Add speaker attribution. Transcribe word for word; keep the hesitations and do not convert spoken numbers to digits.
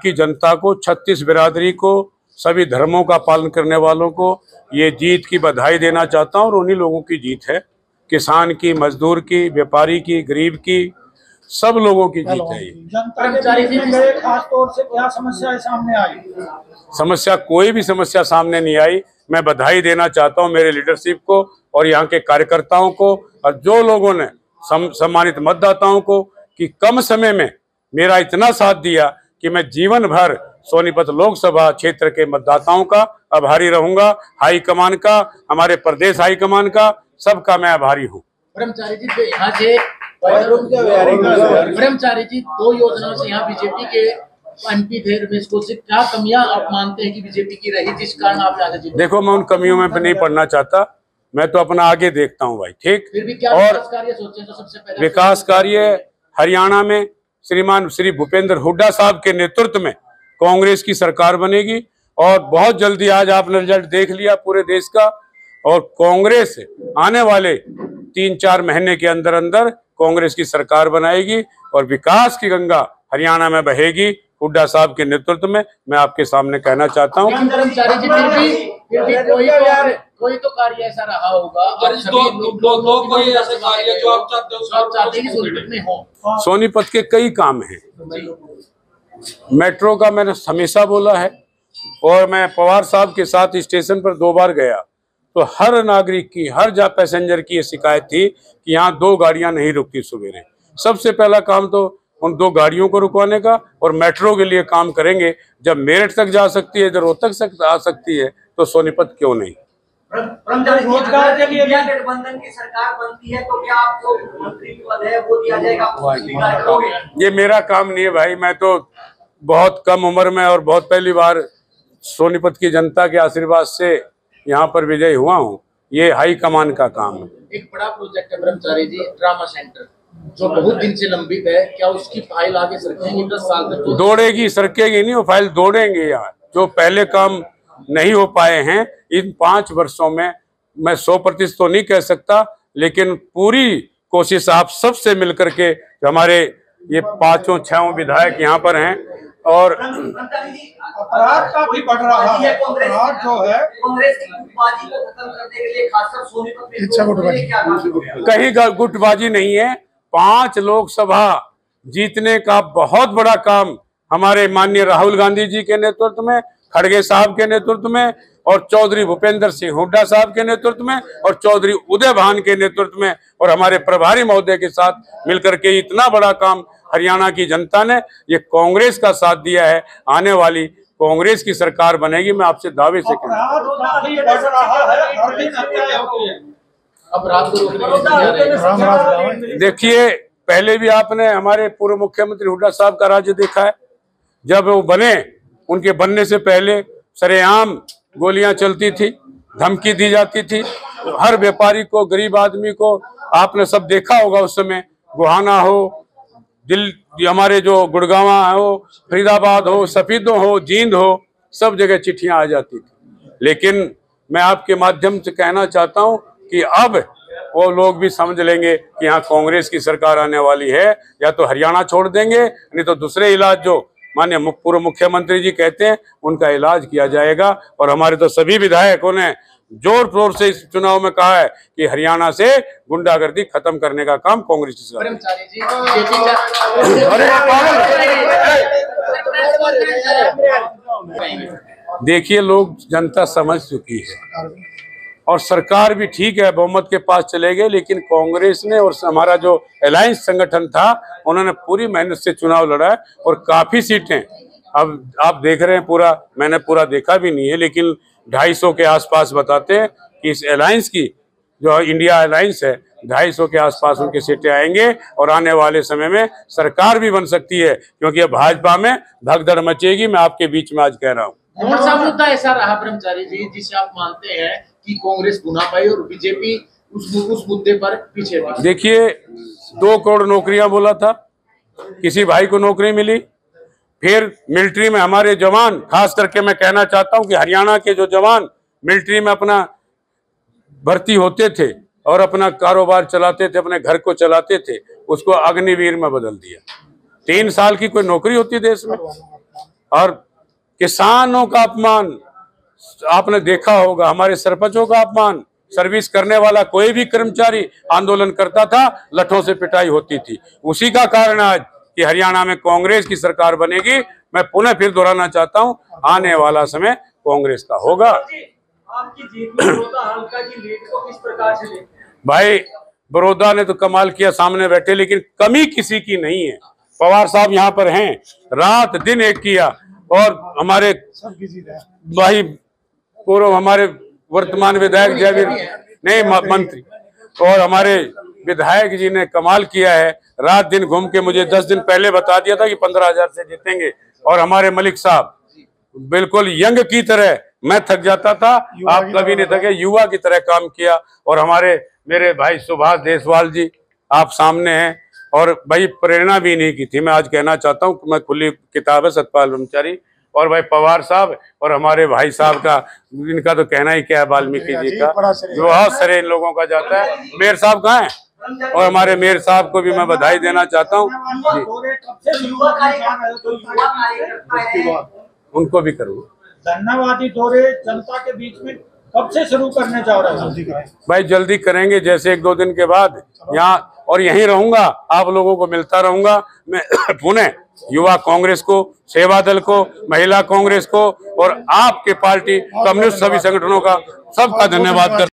Speaker 1: की जनता को, छत्तीस बिरादरी को, सभी धर्मों का पालन करने वालों को ये जीत की बधाई देना चाहता हूँ। और उन्हीं लोगों की जीत है, किसान की, मजदूर की, व्यापारी की, गरीब की, सब लोगों की जीत है। ये
Speaker 2: जनता के बीच में गए, खास तौर से क्या समस्याएं सामने आई?
Speaker 1: समस्या, कोई भी समस्या सामने नहीं आई। मैं बधाई देना चाहता हूं मेरे लीडरशिप को और यहाँ के कार्यकर्ताओं को और जो लोगों ने सम, सम्मानित मतदाताओं को कि कम समय में मेरा इतना साथ दिया कि मैं जीवन भर सोनीपत लोकसभा क्षेत्र के मतदाताओं का आभारी रहूंगा। हाईकमान का, हमारे प्रदेश हाईकमान का, सबका मैं आभारी हूँ।
Speaker 3: ब्रह्मचारी जी, यहाँ से ब्रह्मचारी जी दो योजनाओं से यहाँ बीजेपी के एमपी थे रमेश कौशिक, क्या कमियां आप मानते हैं कि बीजेपी की रही जिस कारण आप आगे जीते?
Speaker 1: देखो, मैं उन कमियों में नहीं पढ़ना चाहता, मैं तो अपना आगे देखता हूँ भाई। ठीक,
Speaker 3: फिर भी क्या
Speaker 1: और
Speaker 3: विकास कार्य सोचे तो सबसे पहले
Speaker 1: विकास कार्य हरियाणा में श्रीमान श्री भूपेंद्र हुड्डा साहब के नेतृत्व में कांग्रेस की सरकार बनेगी और बहुत जल्दी, आज आपने रिजल्ट देख लिया पूरे देश का, और कांग्रेस आने वाले तीन चार महीने के अंदर अंदर कांग्रेस की सरकार बनाएगी और विकास की गंगा हरियाणा में बहेगी हुड्डा साहब के नेतृत्व में। मैं आपके सामने कहना चाहता हूँ।
Speaker 3: ब्रह्मचारी जी, फिर भी फिर भी कोई तो कोई तो कार्य ऐसा रहा होगा, कोई ऐसे कार्य जो आप चाहते हैं सोनीपत में हो।
Speaker 1: सोनीपत के कई काम हैं। मेट्रो का मैंने हमेशा बोला है और मैं पवार साहब के साथ स्टेशन पर दो बार गया तो हर नागरिक की, हर जा पैसेंजर की ये शिकायत थी कि यहाँ दो गाड़ियां नहीं रुकती सवेरे। सबसे पहला काम तो उन दो गाड़ियों को रुकवाने का और मेट्रो के लिए काम करेंगे। जब मेरठ तक जा सकती है, जब रोहतक तक आ सकती है, तो सोनीपत क्यों नहीं?
Speaker 2: रोजगार के लिए
Speaker 4: गठबंधन की सरकार बनती है तो क्या आपको मंत्री पद है वो दिया जाएगा?
Speaker 1: ये मेरा काम नहीं है भाई। मैं तो बहुत कम उम्र में और बहुत पहली बार सोनीपत की जनता के आशीर्वाद से यहाँ पर विजयी हुआ हूँ। ये हाई कमान का काम है।
Speaker 3: एक बड़ा प्रोजेक्ट है ब्रह्मचारी जी, ड्रामा सेंटर, जो बहुत दिन से लंबित है, क्या उसकी फाइल आगे सरकेगी? दस साल तक तो
Speaker 1: दौड़ेगी, सरकेगी नहीं, वो फाइल दौड़ेंगे। यहाँ जो पहले काम नहीं हो पाए हैं इन पांच वर्षों में, मैं सौ प्रतिशत तो नहीं कह सकता, लेकिन पूरी कोशिश आप सबसे मिलकर के, हमारे ये पांचों छह विधायक यहाँ पर हैं और
Speaker 2: अपराध काफी बढ़ रहा है। अपराध जो है
Speaker 4: कांग्रेस की गुटबाजी को खत्म करने के लिए खासकर सोनीपत में इच्छा गुटबाजी
Speaker 1: कहीं गुटबाजी नहीं है। पांच लोकसभा जीतने का बहुत बड़ा काम हमारे माननीय राहुल गांधी जी के नेतृत्व में, खड़गे साहब के नेतृत्व में और चौधरी भूपेंद्र सिंह हुड्डा साहब के नेतृत्व में और चौधरी उदय भान के नेतृत्व में और हमारे प्रभारी महोदय के साथ मिलकर के इतना बड़ा काम हरियाणा की जनता ने, ये कांग्रेस का साथ दिया है। आने वाली कांग्रेस की सरकार बनेगी, मैं आपसे दावे से कहूँ। देखिए, पहले भी आपने हमारे पूर्व मुख्यमंत्री हुड्डा साहब का राज्य देखा है। जब वो बने, उनके बनने से पहले सरेआम गोलियां चलती थी, धमकी दी जाती थी हर व्यापारी को, गरीब आदमी को। आपने सब देखा होगा उस समय, गोहाना हो, दिल हमारे जो गुड़गांवा हो, फरीदाबाद हो, सफीदों हो, जींद हो, सब जगह चिट्ठियां आ जाती थी। लेकिन मैं आपके माध्यम से कहना चाहता हूं कि अब वो लोग भी समझ लेंगे कि यहाँ कांग्रेस की सरकार आने वाली है। या तो हरियाणा छोड़ देंगे, नहीं तो दूसरे इलाज जो माननीय पूर्व मुख्यमंत्री जी कहते हैं उनका इलाज किया जाएगा। और हमारे तो सभी विधायकों ने जोर शोर से इस चुनाव में कहा है कि हरियाणा से गुंडागर्दी खत्म करने का काम कांग्रेस की सरकार। देखिए, लोग, जनता समझ चुकी है और सरकार भी ठीक है, बहुमत के पास चले गए, लेकिन कांग्रेस ने और हमारा जो अलायंस संगठन था उन्होंने पूरी मेहनत से चुनाव लड़ा है और काफी सीटें, अब आप देख रहे हैं, पूरा मैंने पूरा देखा भी नहीं है, लेकिन ढाई सौ के आसपास बताते हैं कि इस अलायंस की, जो इंडिया अलायंस है, ढाई सौ के आसपास उनके सीटें आएंगे और आने वाले समय में सरकार भी बन सकती है, क्योंकि अब भाजपा में भगदड़ मचेगी। मैं आपके बीच में आज कह रहा हूँ।
Speaker 3: कौन सा मुद्दा ऐसा रहा ब्रह्मचारी जी जिसे आप मानते हैं कि कांग्रेस गुना पाई और बीजेपी उस उस मुद्दे पर पीछे?
Speaker 1: देखिए, दो करोड़ नौकरियां बोला था, किसी भाई को नौकरी मिली। फिर मिलिट्री में हमारे जवान, खास करके मैं कहना चाहता हूं कि हरियाणा के जो जवान मिलिट्री में अपना भर्ती होते थे और अपना कारोबार चलाते थे, अपने घर को चलाते थे, उसको अग्निवीर में बदल दिया। तीन साल की कोई नौकरी होती देश में, और किसानों का अपमान आपने देखा होगा, हमारे सरपंचों का अपमान। सर्विस करने वाला कोई भी कर्मचारी आंदोलन करता था, लठों से पिटाई होती थी। उसी का कारण आज कि हरियाणा में कांग्रेस की सरकार बनेगी। मैं पुनः फिर दोहराना चाहता हूं, आने वाला समय कांग्रेस का होगा।
Speaker 4: आपकी जीत में बड़ौदा हल्का की लीड को किस प्रकार से देखते हैं?
Speaker 1: भाई बड़ौदा ने तो कमाल किया, सामने बैठे, लेकिन कमी किसी की नहीं है। पवार साहब यहाँ पर हैं, रात दिन एक किया, और हमारे भाई पूर्व हमारे वर्तमान विधायक जयवीर नहीं मंत्री और हमारे विधायक जी ने कमाल किया है। रात दिन घूम के मुझे दस दिन पहले बता दिया था कि पंद्रह हजार से जीतेंगे। और हमारे मलिक साहब बिल्कुल यंग की तरह, मैं थक जाता था, आप कभी नहीं थके, युवा की तरह काम किया। और हमारे मेरे भाई सुभाष देशवाल जी आप सामने हैं, और भाई प्रेरणा भी नहीं की थी। मैं आज कहना चाहता हूँ, मैं खुली किताब है सतपाल ब्रह्मचारी, और भाई पवार साहब और हमारे भाई साहब का, इनका तो कहना ही क्या है, वाल्मीकि जी का जो बहुत सारे इन लोगों का जाता है। मेयर साहब कहाँ हैं? और हमारे मेयर साहब को भी मैं बधाई देना चाहता हूँ, उनको भी करूँ।
Speaker 2: धन्यवादी दौरे जनता के बीच में कब से शुरू करने जा रहे हैं?
Speaker 1: भाई जल्दी करेंगे, जैसे एक दो दिन के बाद यहाँ, और यहीं रहूंगा, आप लोगों को मिलता रहूंगा। मैं पुणे युवा कांग्रेस को, सेवा दल को, महिला कांग्रेस को और आपके पार्टी कम्युनिस्ट सभी संगठनों का सबका धन्यवाद करता हूं।